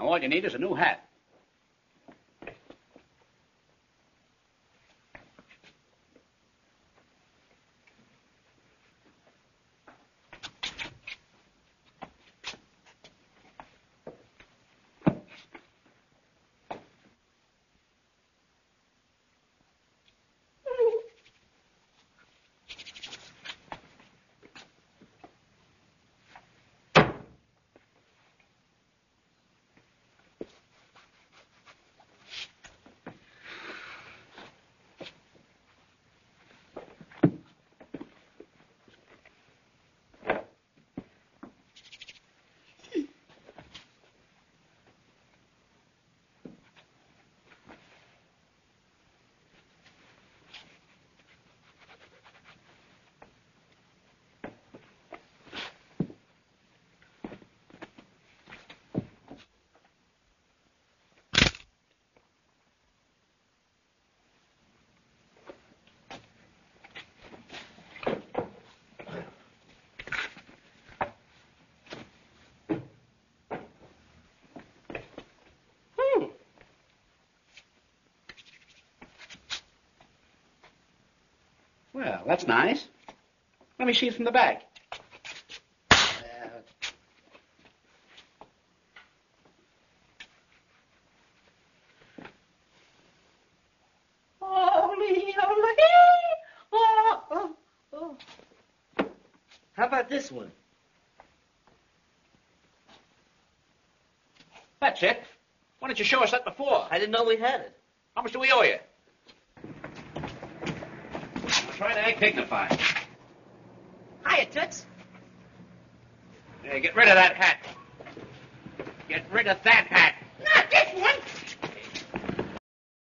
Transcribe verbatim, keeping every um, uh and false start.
Now, all you need is a new hat. Well, that's nice. Let me see it from the back. Uh, Ollie, Ollie, oh, oh, oh. How about this one? That's it. Why didn't you show us that before? I didn't know we had it. How much do we owe you? Try to act dignified. Hiya, Toots. Hey, get rid of that hat. Get rid of that hat.